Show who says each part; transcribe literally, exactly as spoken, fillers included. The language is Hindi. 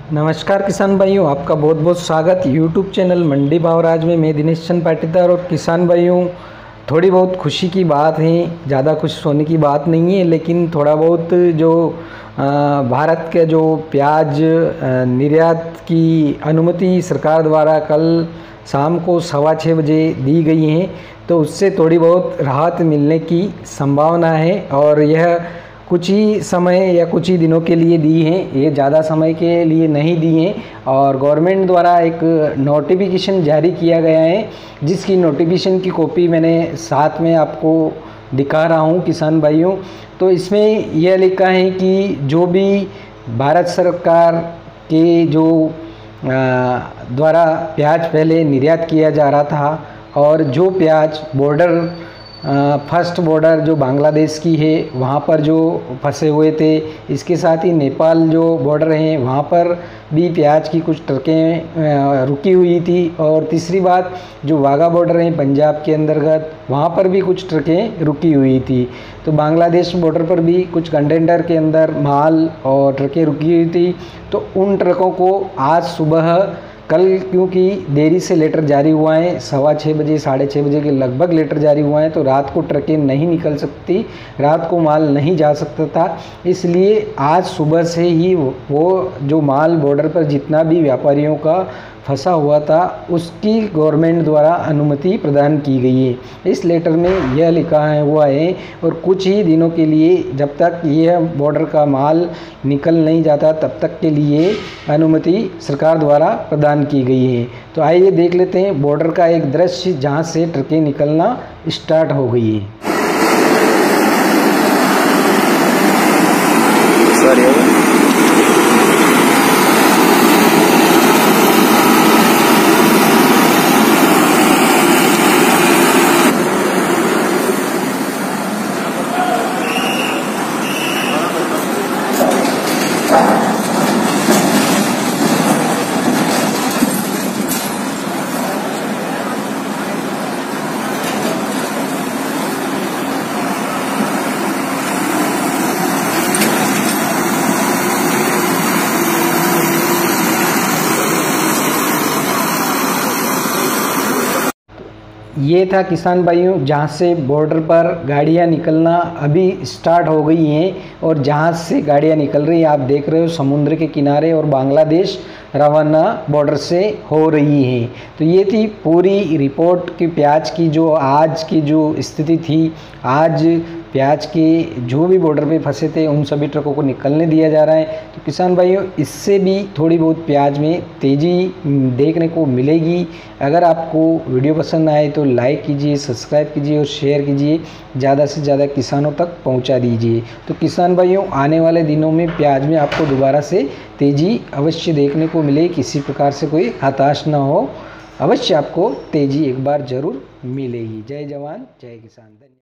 Speaker 1: नमस्कार किसान भाइयों, आपका बहुत बहुत स्वागत यूट्यूब चैनल मंडी भाव राज में। मैं दिनेश चंद पाटीदार। और किसान भाइयों, थोड़ी बहुत खुशी की बात है, ज़्यादा खुश होने की बात नहीं है, लेकिन थोड़ा बहुत जो भारत के जो प्याज निर्यात की अनुमति सरकार द्वारा कल शाम को सवा छः बजे दी गई है, तो उससे थोड़ी बहुत राहत मिलने की संभावना है। और यह कुछ ही समय या कुछ ही दिनों के लिए दी हैं, ये ज़्यादा समय के लिए नहीं दी हैं। और गवर्नमेंट द्वारा एक नोटिफिकेशन जारी किया गया है, जिसकी नोटिफिकेशन की कॉपी मैंने साथ में आपको दिखा रहा हूँ किसान भाइयों। तो इसमें यह लिखा है कि जो भी भारत सरकार के जो द्वारा प्याज पहले निर्यात किया जा रहा था, और जो प्याज बॉर्डर फर्स्ट बॉर्डर जो बांग्लादेश की है वहाँ पर जो फंसे हुए थे, इसके साथ ही नेपाल जो बॉर्डर हैं वहाँ पर भी प्याज की कुछ ट्रकें रुकी हुई थी। और तीसरी बात, जो वाघा बॉर्डर है पंजाब के अंतर्गत, वहाँ पर भी कुछ ट्रकें रुकी हुई थी। तो बांग्लादेश बॉर्डर पर भी कुछ कंटेनर के अंदर माल और ट्रकें रुकी हुई थी। तो उन ट्रकों को आज सुबह कल, क्योंकि देरी से लेटर जारी हुआ है, सवा छः बजे साढ़े छः बजे के लगभग लेटर जारी हुआ है, तो रात को ट्रकें नहीं निकल सकती, रात को माल नहीं जा सकता था। इसलिए आज सुबह से ही वो जो माल बॉर्डर पर जितना भी व्यापारियों का फंसा हुआ था, उसकी गवर्नमेंट द्वारा अनुमति प्रदान की गई है। इस लेटर में यह लिखा है हुआ है, और कुछ ही दिनों के लिए, जब तक यह बॉर्डर का माल निकल नहीं जाता, तब तक के लिए अनुमति सरकार द्वारा प्रदान की गई है। तो आइए देख लेते हैं बॉर्डर का एक दृश्य जहां से ट्रकें निकलना स्टार्ट हो गई है। ये था किसान भाइयों, जहाँ से बॉर्डर पर गाड़ियाँ निकलना अभी स्टार्ट हो गई हैं, और जहाँ से गाड़ियाँ निकल रही हैं आप देख रहे हो समुद्र के किनारे, और बांग्लादेश रवाना बॉर्डर से हो रही है। तो ये थी पूरी रिपोर्ट कि प्याज की जो आज की जो स्थिति थी। आज प्याज के जो भी बॉर्डर पे फंसे थे उन सभी ट्रकों को निकलने दिया जा रहा है। तो किसान भाइयों, इससे भी थोड़ी बहुत प्याज में तेज़ी देखने को मिलेगी। अगर आपको वीडियो पसंद आए तो लाइक कीजिए, सब्सक्राइब कीजिए और शेयर कीजिए, ज़्यादा से ज़्यादा किसानों तक पहुंचा दीजिए। तो किसान भाइयों, आने वाले दिनों में प्याज में आपको दोबारा से तेज़ी अवश्य देखने को मिले, किसी प्रकार से कोई हताश ना हो, अवश्य आपको तेज़ी एक बार ज़रूर मिलेगी। जय जवान जय किसान।